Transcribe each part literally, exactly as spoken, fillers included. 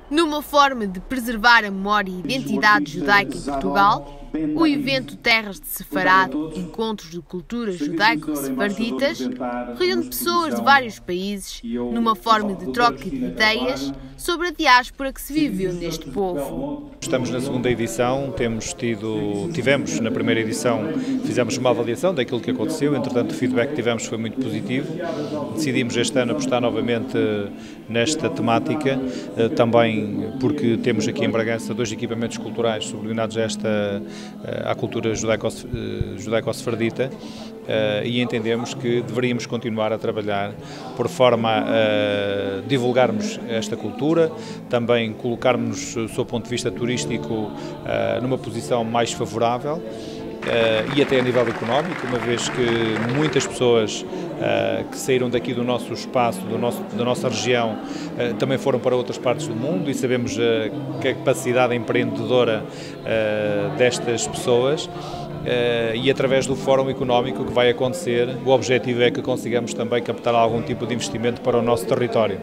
Numa forma de preservar a memória e identidade judaica em Portugal, o evento Terras de Sefarad, Encontros de Culturas Judaico-Sefarditas, reúne pessoas de vários países numa forma de troca de ideias sobre a diáspora que se viveu neste povo. Estamos na segunda edição, temos tido, tivemos na primeira edição, fizemos uma avaliação daquilo que aconteceu, entretanto o feedback que tivemos foi muito positivo. Decidimos este ano apostar novamente nesta temática, também porque temos aqui em Bragança dois equipamentos culturais subordinados a esta, à cultura judaico-sefardita, e entendemos que deveríamos continuar a trabalhar por forma a divulgarmos esta cultura, também colocarmos, do seu ponto de vista turístico, numa posição mais favorável. Uh, e até a nível económico, uma vez que muitas pessoas uh, que saíram daqui do nosso espaço, do nosso, da nossa região, uh, também foram para outras partes do mundo e sabemos uh, que a capacidade empreendedora uh, destas pessoas. Uh, e através do Fórum Económico que vai acontecer, o objetivo é que consigamos também captar algum tipo de investimento para o nosso território.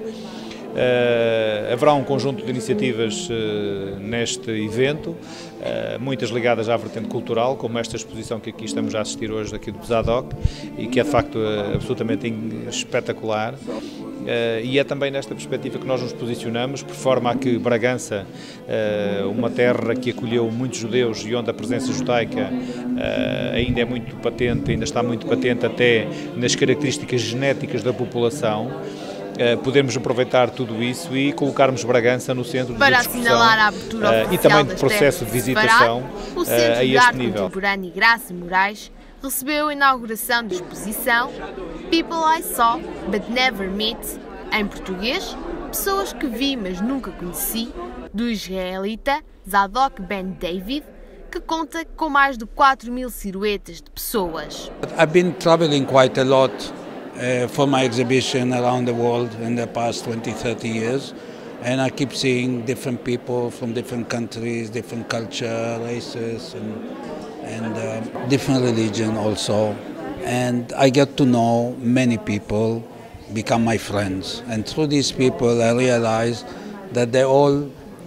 Uh, haverá um conjunto de iniciativas uh, neste evento, uh, muitas ligadas à vertente cultural, como esta exposição que aqui estamos a assistir hoje aqui do Pesadoc e que é de facto uh, absolutamente espetacular. Uh, e é também nesta perspectiva que nós nos posicionamos, por forma a que Bragança, uh, uma terra que acolheu muitos judeus e onde a presença judaica uh, ainda é muito patente, ainda está muito patente até nas características genéticas da população, Uh, podermos aproveitar tudo isso e colocarmos Bragança no centro para de discussão assinalar a abertura uh, e também de processo de visitação o Centro uh, a de este Arte nível. Contemporânea Graça Moraes recebeu a inauguração da exposição People I Saw But Never Met, em português, Pessoas que Vi Mas Nunca Conheci, do israelita Zadok Ben David, que conta com mais de quatro mil silhuetas de pessoas. I've been traveling quite a lot Uh, for my exhibition around the world in the past twenty, thirty years, and I keep seeing different people from different countries, different culture, races, and, and uh, different religion also. And I get to know many people, become my friends, and through these people I realize that they're all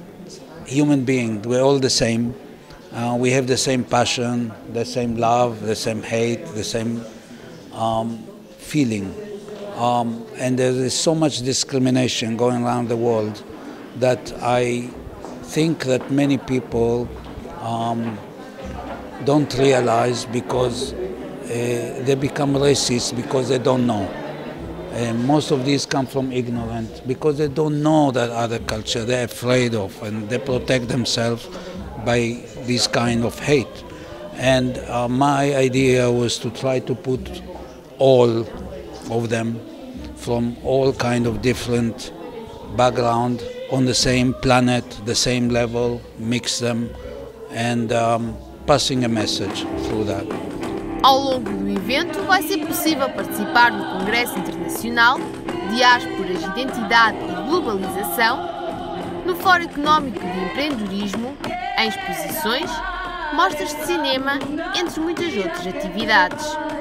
human beings, we're all the same, uh, we have the same passion, the same love, the same hate, the same um, feeling, um, and there is so much discrimination going around the world that I think that many people um, don't realize because uh, they become racist because they don't know. And most of these come from ignorance because they don't know that other culture they're afraid of, and they protect themselves by this kind of hate. And uh, my idea was to try to put all of them from all kind of different background on the same planet, the same level, mix them and um, passing a message through that. Ao longo do evento vai ser possível participar no Congresso Internacional Diásporas, Identidade e Globalização, no Fórum Económico de Empreendedorismo, em exposições, mostras de cinema, entre muitas outras atividades.